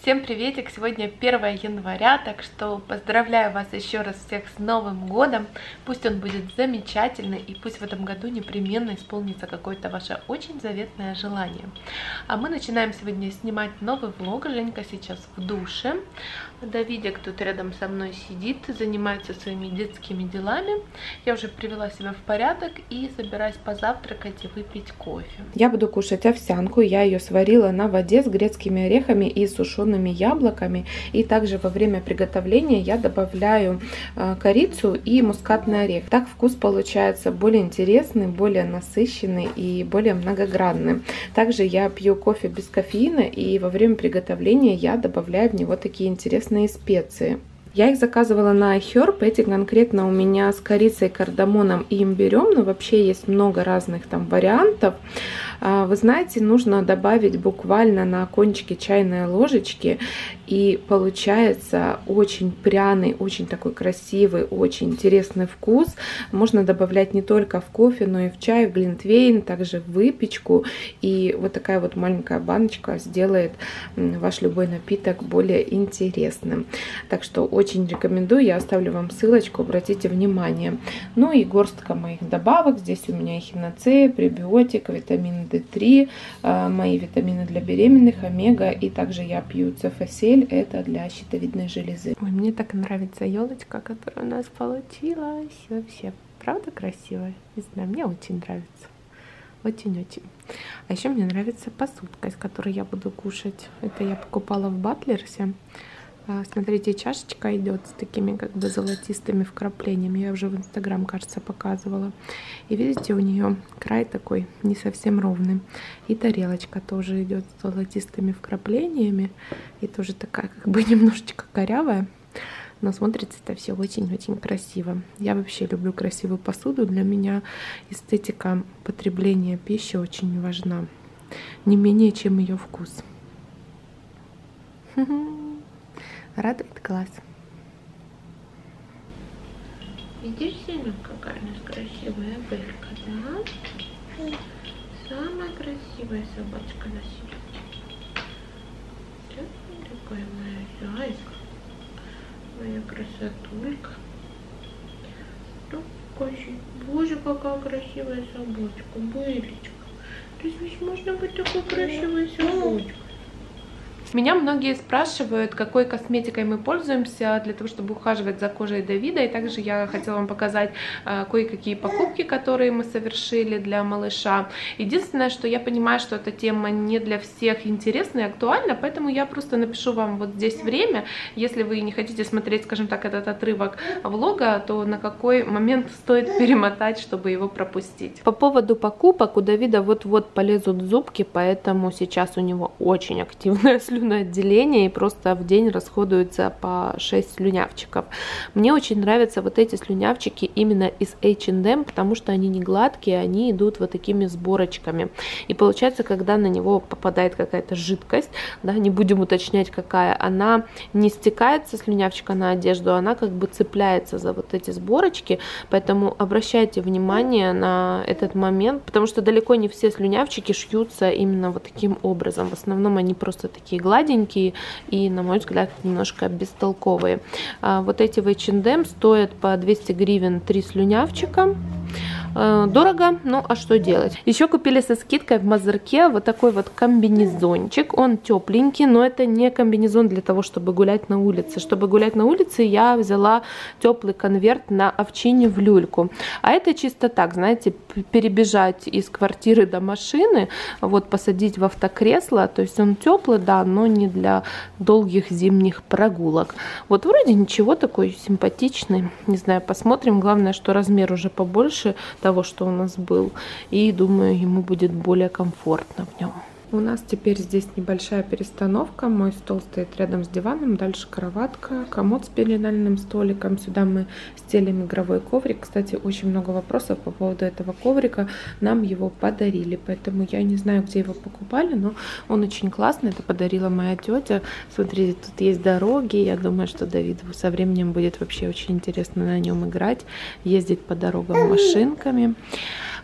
Всем приветик! Сегодня 1 января, так что поздравляю вас еще раз всех с Новым годом. Пусть он будет замечательный и пусть в этом году непременно исполнится какое-то ваше очень заветное желание. А мы начинаем сегодня снимать новый влог. Женька сейчас в душе. Давидик тут рядом со мной сидит, занимается своими детскими делами. Я уже привела себя в порядок и собираюсь позавтракать и выпить кофе. Я буду кушать овсянку. Я ее сварила на воде с грецкими орехами и сушеными яблоками. И также во время приготовления я добавляю корицу и мускатный орех. Так вкус получается более интересный, более насыщенный и более многогранный. Также я пью кофе без кофеина, и во время приготовления я добавляю в него такие интересные специи. Я их заказывала на iHerb, эти конкретно у меня с корицей, кардамоном и имбирем, но вообще есть много разных там вариантов. Вы знаете, нужно добавить буквально на кончике чайной ложечки, и получается очень пряный, очень такой красивый, очень интересный вкус. Можно добавлять не только в кофе, но и в чай, в глинтвейн, также в выпечку. И вот такая вот маленькая баночка сделает ваш любой напиток более интересным. Так что очень рекомендую, я оставлю вам ссылочку, обратите внимание. Ну и горстка моих добавок. Здесь у меня эхиноцея, пребиотик, витамин D3, мои витамины для беременных, омега, и также я пью цефасель, это для щитовидной железы. Ой, мне так нравится елочка, которая у нас получилась. Вообще, правда красивая? Не знаю, мне очень нравится. Очень-очень. А еще мне нравится посудка, из которой я буду кушать. Это я покупала в Батлерсе. Смотрите, чашечка идет с такими как бы золотистыми вкраплениями. Я уже в Инстаграм, кажется, показывала. И видите, у нее край такой не совсем ровный. И тарелочка тоже идет с золотистыми вкраплениями. И тоже такая как бы немножечко корявая. Но смотрится это все очень-очень красиво. Я вообще люблю красивую посуду. Для меня эстетика потребления пищи очень важна. Не менее, чем ее вкус. Радует глаз. Видишь, Сеня, какая у нас красивая белька, да? Самая красивая собачка на свете. Такая моя зайка. Моя красотулька. Боже, какая красивая собачка, Белечка. Разве можно быть такой красивой собачкой? Меня многие спрашивают, какой косметикой мы пользуемся для того, чтобы ухаживать за кожей Давида. И также я хотела вам показать кое-какие покупки, которые мы совершили для малыша. Единственное, что я понимаю, что эта тема не для всех интересна и актуальна, поэтому я просто напишу вам вот здесь время. Если вы не хотите смотреть, скажем так, этот отрывок влога, то на какой момент стоит перемотать, чтобы его пропустить. По поводу покупок, у Давида вот-вот полезут зубки, поэтому сейчас у него очень активная слюноотделение, и просто в день расходуется по 6 слюнявчиков. Мне очень нравятся вот эти слюнявчики именно из H&M, потому что они не гладкие, они идут вот такими сборочками. И получается, когда на него попадает какая-то жидкость, да, не будем уточнять какая, она не стекает со слюнявчика на одежду, она как бы цепляется за вот эти сборочки, поэтому обращайте внимание на этот момент, потому что далеко не все слюнявчики шьются именно вот таким образом. В основном они просто такие гладенькие и, на мой взгляд, немножко бестолковые. Вот эти в H&M стоят по 200 гривен 3 слюнявчика. Дорого, ну а что делать? Еще купили со скидкой в Мазерке вот такой вот комбинезончик. Он тепленький, но это не комбинезон для того, чтобы гулять на улице. Чтобы гулять на улице, я взяла теплый конверт на овчине в люльку. А это чисто так, знаете, перебежать из квартиры до машины, вот посадить в автокресло. То есть он теплый, да, но не для долгих зимних прогулок. Вот вроде ничего, такой симпатичный. Не знаю, посмотрим. Главное, что размер уже побольше того, что у нас был, и думаю, ему будет более комфортно в нем. У нас теперь здесь небольшая перестановка. Мой стол стоит рядом с диваном, дальше кроватка, комод с пеленальным столиком. Сюда мы стелим игровой коврик. Кстати, очень много вопросов по поводу этого коврика. Нам его подарили, поэтому я не знаю, где его покупали, но он очень классный. Это подарила моя тетя. Смотрите, тут есть дороги. Я думаю, что Давиду со временем будет вообще очень интересно на нем играть, ездить по дорогам машинками.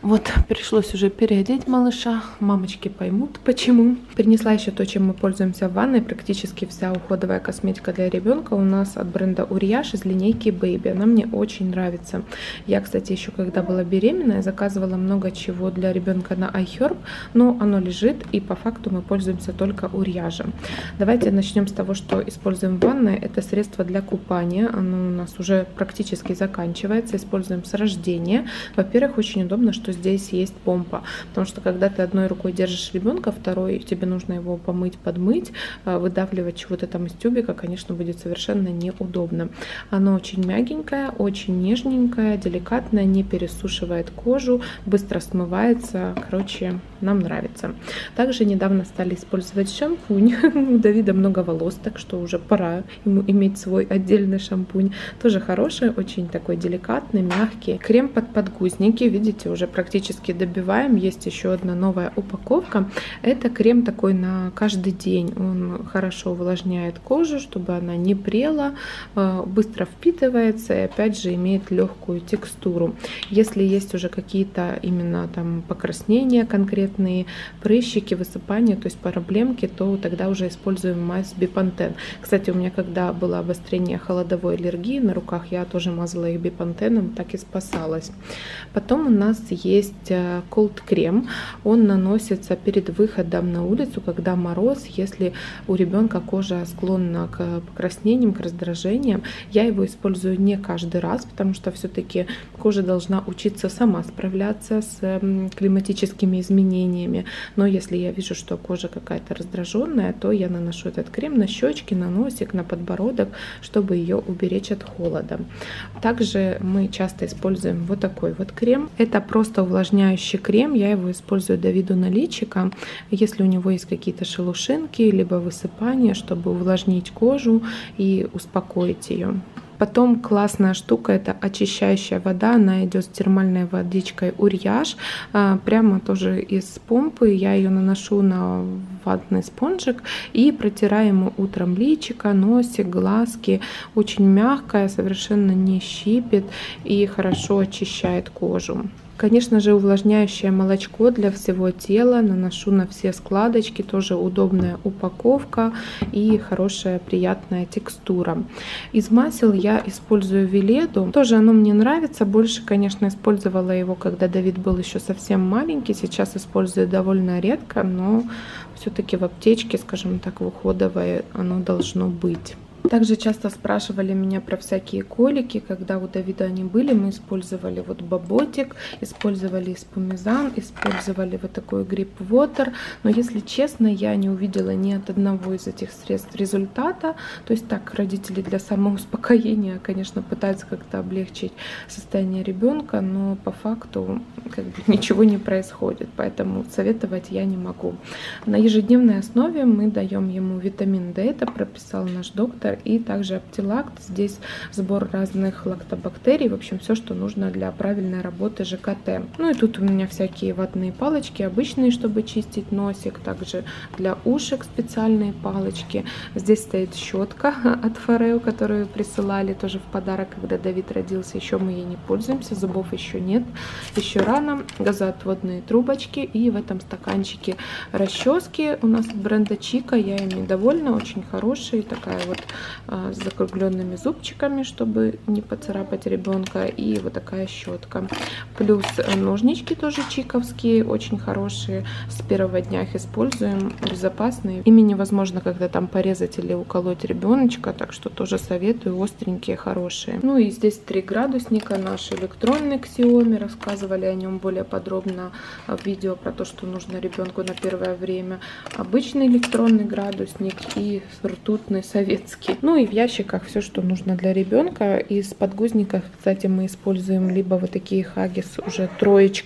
Вот, пришлось уже переодеть малыша. Мамочки поймут, почему. Принесла еще то, чем мы пользуемся в ванной. Практически вся уходовая косметика для ребенка у нас от бренда Uriage из линейки Baby. Она мне очень нравится. Я, кстати, еще когда была беременная, заказывала много чего для ребенка на iHerb, но оно лежит, и по факту мы пользуемся только Uriage. Давайте начнем с того, что используем в ванной. Это средство для купания. Оно у нас уже практически заканчивается. Используем с рождения. Во-первых, очень удобно, что здесь есть помпа, потому что когда ты одной рукой держишь ребенка, второй тебе нужно его помыть, подмыть, выдавливать чего-то там из тюбика, конечно, будет совершенно неудобно. Оно очень мягенькое, очень нежненькое, деликатное, не пересушивает кожу, быстро смывается. Короче, нам нравится. Также недавно стали использовать шампунь. У Давида много волос, так что уже пора ему иметь свой отдельный шампунь. Тоже хороший, очень такой деликатный, мягкий. Крем под подгузники, видите, уже практически добиваем. Есть еще одна новая упаковка. Это крем такой на каждый день. Он хорошо увлажняет кожу, чтобы она не прела, быстро впитывается и опять же имеет легкую текстуру. Если есть уже какие-то именно там покраснения конкретные, прыщики, высыпания, то есть проблемки, то тогда уже используем мазь Bepanthen. Кстати, у меня когда было обострение холодовой аллергии на руках, я тоже мазала их Bepanthen, так и спасалась. Потом у нас есть Cold крем. Он наносится перед выходом на улицу, когда мороз, если у ребенка кожа склонна к покраснениям, к раздражениям. Я его использую не каждый раз, потому что все-таки кожа должна учиться сама справляться с климатическими изменениями. Но если я вижу, что кожа какая-то раздраженная, то я наношу этот крем на щечки, на носик, на подбородок, чтобы ее уберечь от холода. Также мы часто используем вот такой вот крем. Это просто увлажняющий крем. Я его использую Давиду на личико, если у него есть какие-то шелушинки, либо высыпания, чтобы увлажнить кожу и успокоить ее. Потом классная штука, это очищающая вода, она идет с термальной водичкой Uriage, прямо тоже из помпы. Я ее наношу на ватный спонжик и протираю ему утром личико, носик, глазки. Очень мягкая, совершенно не щипет и хорошо очищает кожу. Конечно же, увлажняющее молочко для всего тела. Наношу на все складочки. Тоже удобная упаковка и хорошая приятная текстура. Из масел я использую Веледу. Тоже оно мне нравится. Больше, конечно, использовала его, когда Давид был еще совсем маленький. Сейчас использую довольно редко, но все-таки в аптечке, скажем так, в уходовой оно должно быть. Также часто спрашивали меня про всякие колики. Когда у Давида они были, мы использовали вот Боботик, использовали Спумизан, использовали вот такой Grip Water. Но если честно, я не увидела ни от одного из этих средств результата. То есть так, родители для самоуспокоения, конечно, пытаются как-то облегчить состояние ребенка, но по факту как бы ничего не происходит. Поэтому советовать я не могу. На ежедневной основе мы даем ему витамин D, это прописал наш доктор. И также Оптилакт. Здесь сбор разных лактобактерий. В общем, все, что нужно для правильной работы ЖКТ. Ну и тут у меня всякие ватные палочки, обычные, чтобы чистить носик. Также для ушек специальные палочки. Здесь стоит щетка от Форео, которую присылали тоже в подарок, когда Давид родился. Еще мы ей не пользуемся, зубов еще нет. Еще рано. Газоотводные трубочки. И в этом стаканчике расчески у нас от бренда Чика. Я ими довольна. Очень хорошие. Такая вот с закругленными зубчиками, чтобы не поцарапать ребенка, и вот такая щетка. Плюс ножнички тоже чиковские, очень хорошие, с первого дня их используем, безопасные. Ими невозможно когда там порезать или уколоть ребеночка, так что тоже советую, остренькие, хорошие. Ну и здесь 3 градусника, наш электронный Xiaomi, рассказывали о нем более подробно в видео про то, что нужно ребенку на первое время. Обычный электронный градусник и ртутный советский. Ну и в ящиках все, что нужно для ребенка. Из подгузников, кстати, мы используем либо вот такие Huggies уже 3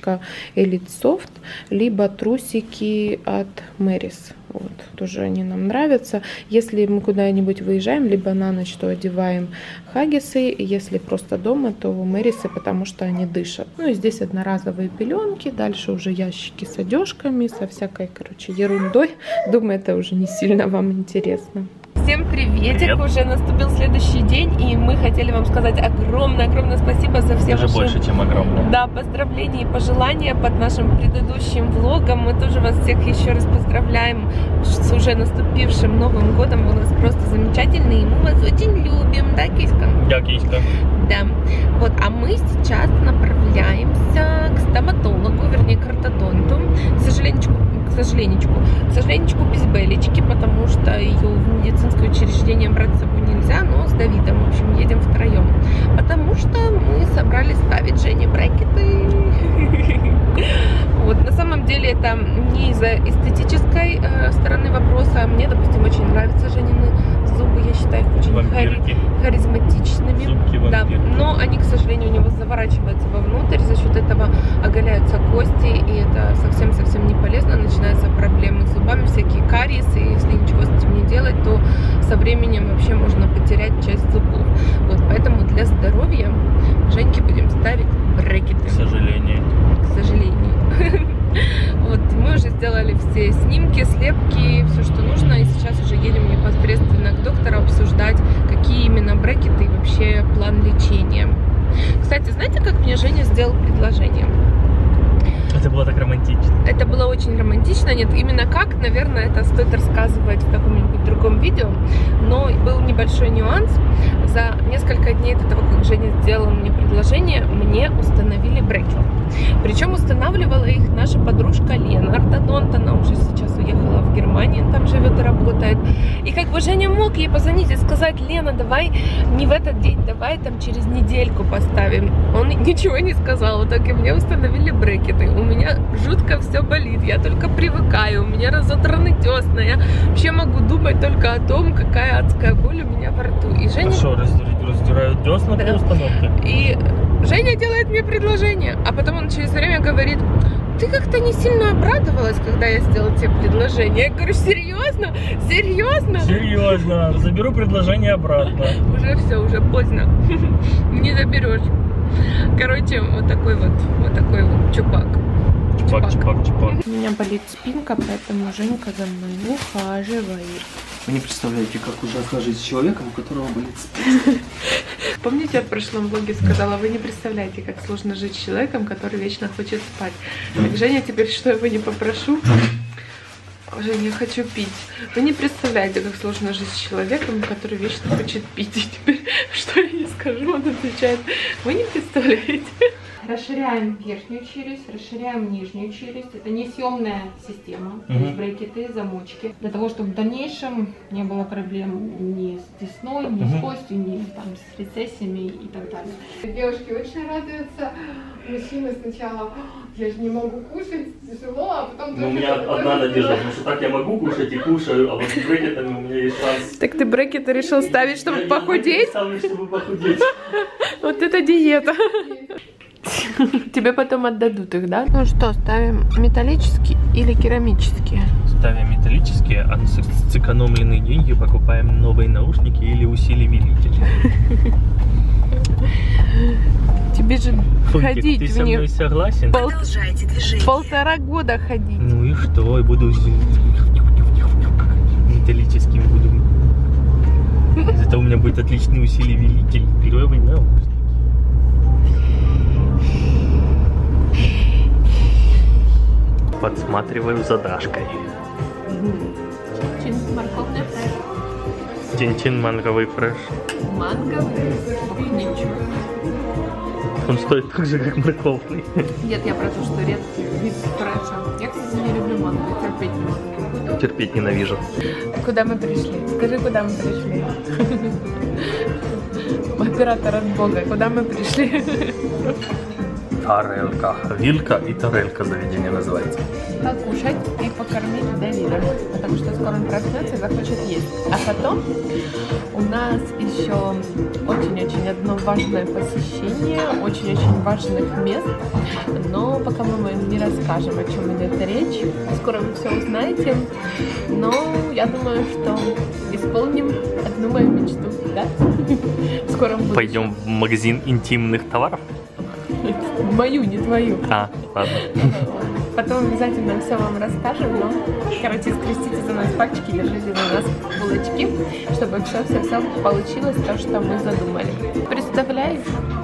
Elite Soft, либо трусики от Meris. Вот, тоже они нам нравятся. Если мы куда-нибудь выезжаем, либо на ночь, то одеваем Хаггисы. Если просто дома, то Мэрисы, потому что они дышат. Ну и здесь одноразовые пеленки. Дальше уже ящики с одежками, со всякой, короче, ерундой. Думаю, это уже не сильно вам интересно. Всем приветик! Привет. Уже наступил следующий день, и мы хотели вам сказать огромное спасибо за все Даже ваши... больше, чем огромное. Да, поздравления и пожелания под нашим предыдущим влогом. Мы тоже вас всех еще раз поздравляем с уже наступившим Новым годом. Вы у нас просто замечательные, и мы вас очень любим, да, Киська? Да, Киська. Да. Вот, а мы сейчас направляемся к стоматологу, вернее, к ортодонту. К сожалению, без Белечки, потому что ее в медицинское учреждение брать с собой нельзя, но с Давидом, в общем, едем втроем. Потому что мы собрались ставить Жене брекеты. Вот, на самом деле это не из-за эстетической стороны вопроса. Мне, допустим, очень нравятся Женины зубы, я считаю их очень харизматичными. Зубки да, вампирки. но они, к сожалению, у него заворачиваются вовнутрь, за счет этого оголяются кости, и это совсем не полезно. Начинаются проблемы с зубами, всякие кариесы, и если ничего с этим не делать, то со временем вообще можно потерять часть зубов. Вот, поэтому для здоровья Женьке будем ставить брекеты. К сожалению. Вот, мы уже сделали все снимки, слепки, все, что нужно, и сейчас уже едем непосредственно к доктору обсуждать, какие именно брекеты и вообще план лечения. Кстати, знаете, как мне Женя сделал предложение? Это было так романтично. Это было очень романтично. Нет, именно как, наверное, это стоит рассказывать в каком-нибудь другом видео. Но был небольшой нюанс. За несколько дней до того, как Женя сделала мне предложение, мне установили брекеты. Причем устанавливала их наша подружка Лена, ортодонт. Она уже сейчас уехала в Германию, там живет и работает. И как бы Женя мог ей позвонить и сказать: Лена, давай не в этот день, давай там через недельку поставим. Он ничего не сказал. В итоге мне установили брекеты. У меня жутко все болит, я только привыкаю, у меня разодраны десна, я вообще могу думать только о том, какая адская боль у меня во рту. И Женя... А что, раздирают десна при установке? И Женя делает мне предложение, а потом он через время говорит: ты как-то не сильно обрадовалась, когда я сделала тебе предложение. Я говорю: серьезно? Серьезно, заберу предложение обратно. Уже все, уже поздно, не заберешь. Короче, вот такой вот чупак. Чупак. У меня болит спинка, поэтому Женька за мной ухаживает. Вы не представляете, как ужасно жить с человеком, у которого болит спина. Помните, я в прошлом влоге сказала: вы не представляете, как сложно жить с человеком, который вечно хочет спать. Так, Женя, теперь что я его не попрошу? Женя, я хочу пить. Вы не представляете, как сложно жить с человеком, который вечно хочет пить. И теперь, что я ей скажу, он отвечает: вы не представляете. Расширяем верхнюю челюсть, расширяем нижнюю челюсть. Это несъемная система, то есть брекеты, замочки. Для того, чтобы в дальнейшем не было проблем ни с десной, ни с костью, ни там, с рецессиями и так далее. Девушки очень радуются. Мужчины сначала: я же не могу кушать, тяжело, а потом... Ну, у меня одна надежда, потому что так я могу кушать и кушаю, а вот с брекетами у меня есть шанс. Так ты брекеты решил ставить, чтобы похудеть? Ставлю, чтобы похудеть. Вот это диета. Тебе потом отдадут их, да? Ну что, ставим металлические или керамические? Ставим металлические, а на сэкономленные деньги покупаем новые наушники или усилитель. Тебе же Фунтик, ходить ты в со мной них согласен? Продолжайте движение. 1,5 года ходить. Ну и что? Я буду металлическим буду. Зато у меня будет отличный усилитель. Первый наушник. Подсматриваю за Дашкой. Морковный фреш. Чин-чин манговый фреш. Манговый? Ничего. Он стоит так же, как морковный. Нет, я про то, что редкий вид фреша. Я, кстати, не люблю манго, терпеть не могу. Терпеть ненавижу. Куда мы пришли? Скажи, куда мы пришли? Оператор от Бога, куда мы пришли? Тарелка. Вилка и тарелка заведение называется. Покушать и покормить Давида, потому что скоро он проснется и захочет есть. А потом у нас еще очень-очень одно важное посещение, очень-очень важных мест, но пока мы вам не расскажем, о чем идет речь. Скоро вы все узнаете, но я думаю, что исполним одну мою мечту, да? Скоро будем. Пойдем в магазин интимных товаров? Мою, не твою. А, ладно. Потом обязательно все вам расскажем, но, короче, скрестите за нас пальчики, держите за нас кулачки, чтобы все получилось то, что мы задумали. Представляешь,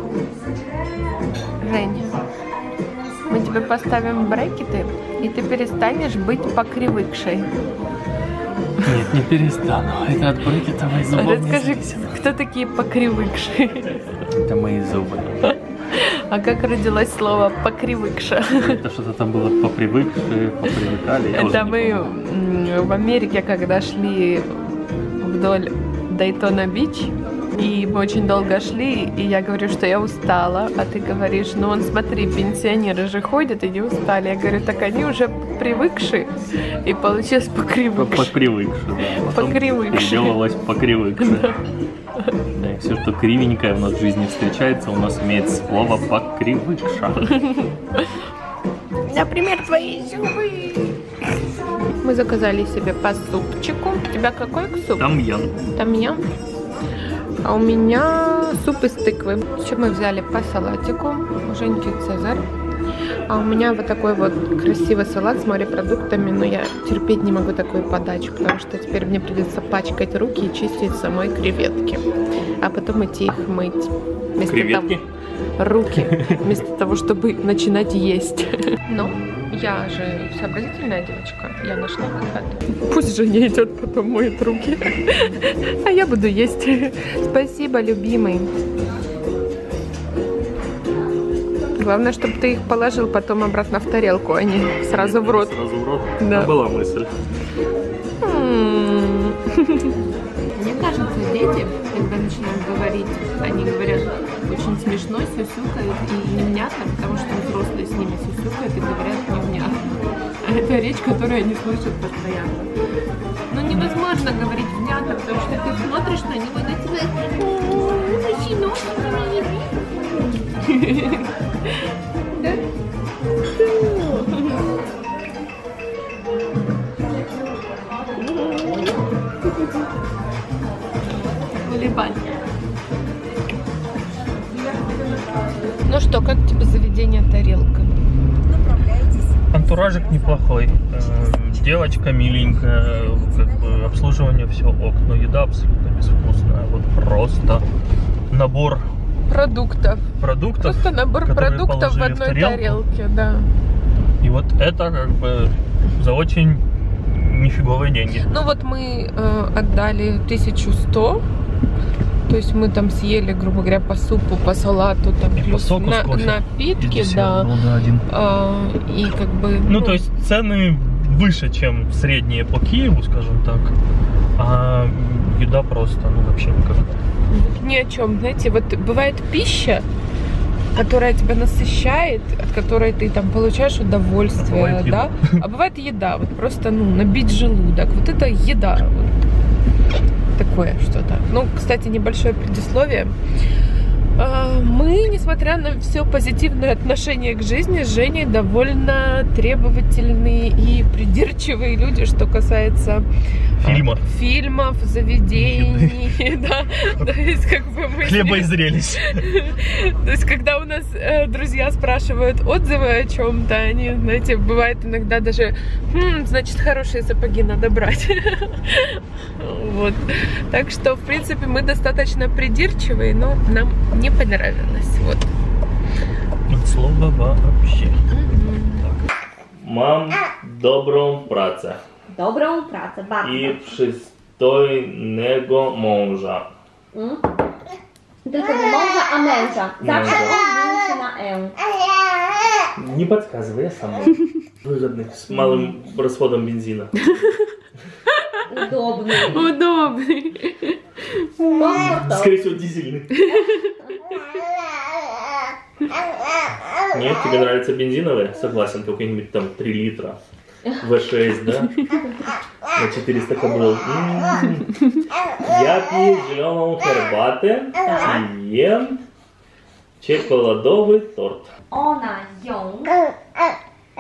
Жень, мы тебе поставим брекеты, и ты перестанешь быть покривыкшей. Нет, не перестану. Это от брекетовой зубов. Расскажи, кто такие покривыкшие? Это мои зубы. А как родилось слово покривыкша? Это что-то там было попривыкшие, попривыкали. Это мы в Америке, когда шли вдоль Дейтона-Бич, и мы очень долго шли, и я говорю, что я устала, а ты говоришь, ну вон смотри, пенсионеры же ходят и не устали. Я говорю, так они уже привыкшие, и получилось покривыкшие. Покривыкшие, да. Покривыкшие. Сделалось покривыкшие. Да, и все, что кривенькое у нас в жизни встречается, у нас имеет слово покривыкша. Например, твои зубы. Мы заказали себе по супчику. У тебя какой суп? Тамьян. Тамьян. А у меня суп из тыквы. Еще мы взяли по салатику. У Женьки Цезарь. А у меня вот такой вот красивый салат с морепродуктами. Но я терпеть не могу такую подачу, потому что теперь мне придется пачкать руки и чистить самой креветки. А потом идти их мыть. Креветки? Руки, вместо того, чтобы начинать есть. Но я же сообразительная девочка, я нашла выход. Пусть Женя идет, потом моет руки, а я буду есть. Спасибо, любимый. Главное, чтобы ты их положил потом обратно в тарелку, а не сразу в рот. Сразу в рот? Да. Была мысль. Мне кажется, дети, когда начинают говорить, они говорят очень смешно, сюсюкают и невнятно, потому что взрослые с ними сюсюкают и говорят невнятно. А это речь, которую они слышат постоянно. Но невозможно говорить внятно, потому что ты смотришь на него и на тебя да? Улыбайся. Ну что, как тебе заведение «Тарелка»? Антуражик неплохой. Девочка миленькая, как бы обслуживание все ок, но еда абсолютно безвкусная. Вот просто набор Продуктов. Просто набор продуктов в одной тарелке, да. И вот это как бы за очень нифиговые деньги. Ну вот мы отдали 1100. То есть мы там съели, грубо говоря, по супу, по салату, там И плюс по соку, напитки, да. И как бы... Ну, то есть цены выше, чем средние по Киеву, скажем так. А еда просто, ну, вообще никакая. Ни о чем, знаете, вот бывает пища, которая тебя насыщает, от которой ты там получаешь удовольствие, а да? А бывает еда, вот просто, ну, набить желудок. Вот это еда. Вот. Такое что-то. Ну, кстати, небольшое предисловие. Мы, несмотря на все позитивное отношение к жизни, с Женей довольно требовательные и придирчивые люди, что касается фильмов, заведений, да. То есть, как бы мы... Хлеба и зрелищ. То есть, когда у нас друзья спрашивают отзывы о чем-то, они, знаете, бывает иногда даже, значит, хорошие сапоги надо брать. Вот. Так что, в принципе, мы достаточно придирчивые, но нам не понравилось. Вот. От слова вообще. Мам, добрą pracę. Dobrą pracę, bardzo. I przystojnego męża. Tylko nie męża, a męża. Zawsze odmieni się na e. Не подсказывай, я сам. Выгодный, с малым расходом бензина. Удобный. Удобный. Скорее всего, дизельный. Нет, тебе нравятся бензиновые? Согласен, какой-нибудь там 3 литра. V6, да? На 400 кобыл. Я пью зеленую herbatę и ем чоколадовый торт. Ona ją.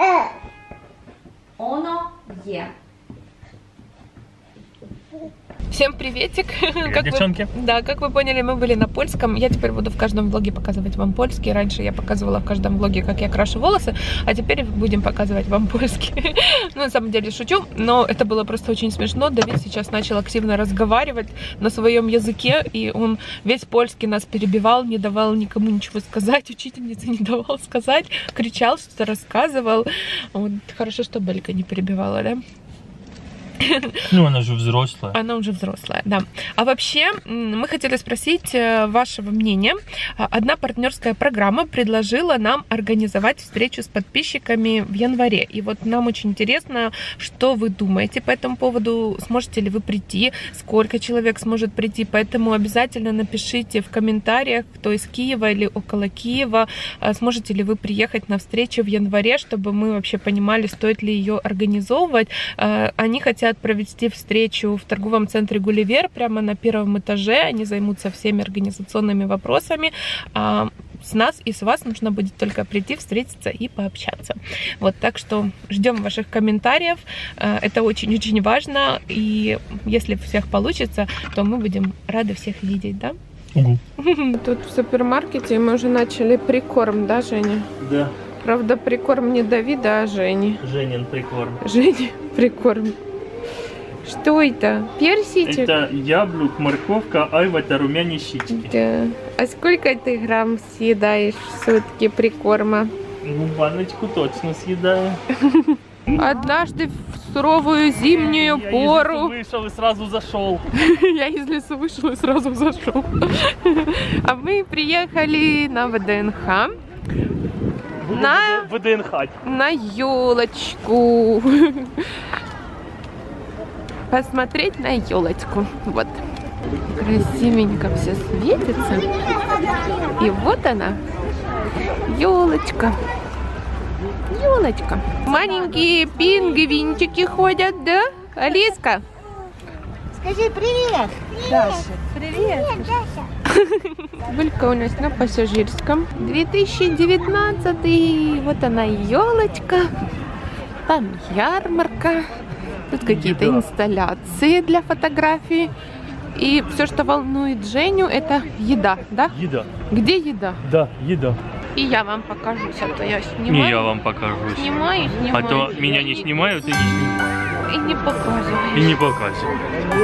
Ono je. Всем приветик! Девчонки. Как вы поняли, мы были на польском. Я теперь буду в каждом влоге показывать вам польский. Раньше я показывала в каждом влоге, как я крашу волосы, а теперь будем показывать вам польский. Ну, на самом деле шучу, но это было просто очень смешно. Давид сейчас начал активно разговаривать на своем языке, и он весь польский нас перебивал, не давал никому ничего сказать, учительница не давал сказать, кричал, что-то рассказывал. Вот, хорошо, что Белька не перебивала, да? Ну, она же взрослая. Она уже взрослая, да. А вообще, мы хотели спросить вашего мнения. Одна партнерская программа предложила нам организовать встречу с подписчиками в январе. И вот нам очень интересно, что вы думаете по этому поводу. Сможете ли вы прийти? Сколько человек сможет прийти? Поэтому обязательно напишите в комментариях, кто из Киева или около Киева. Сможете ли вы приехать на встречу в январе, чтобы мы вообще понимали, стоит ли ее организовывать. Они хотят провести встречу в торговом центре Гулливер прямо на первом этаже. Они займутся всеми организационными вопросами. С нас и с вас нужно будет только прийти, встретиться и пообщаться. Вот, так что ждем ваших комментариев. Это очень-очень важно. И если всех получится, то мы будем рады всех видеть, да? Угу. Тут в супермаркете мы уже начали прикорм, да, Женя? Да. Правда, прикорм не Давида, а Жени. Женин прикорм. Женя прикорм. Что это? Персичек? Это яблок, морковка, айва, это румяные щички. Да. А сколько ты грамм съедаешь в сутки прикорма? Ну, баночку точно съедаю. Однажды в суровую зимнюю пору... Я из лесу вышел и сразу зашел. Я из лесу вышел и сразу зашел. А мы приехали на ВДНХ. На елочку. Посмотреть на елочку. Вот. Красивенько все светится. И вот она. Елочка. Елочка. Маленькие пингвинчики ходят, да? Алиска? Скажи привет. Даша. Привет. Белька у нас на пассажирском. 2019. Вот она, елочка. Там ярмарка. Тут какие-то инсталляции для фотографий. И все, что волнует Женю, это еда, да? Еда. Где еда? Да, еда. И я вам покажусь, а то я снимаю. Не я вам покажу. Снимаю. А то меня не снимают и не снимают. И не показываю. И не показывают.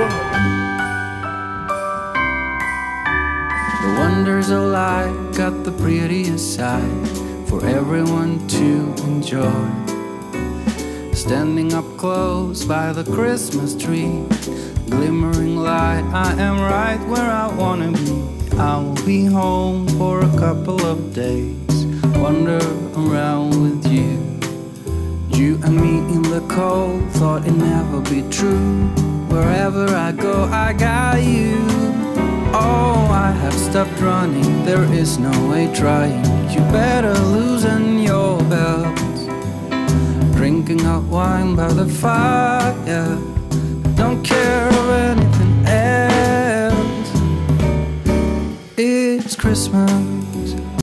The wonders of life got the prettiest side for everyone to enjoy. Standing up close by the Christmas tree, glimmering light, I am right where I wanna be. I will be home for a couple of days, wander around with you. You and me in the cold, thought it'd never be true. Wherever I go, I got you. Oh, I have stopped running, there is no way trying. You better loosen your belt. Drinking hot wine by the fire, don't care of anything else. It's Christmas.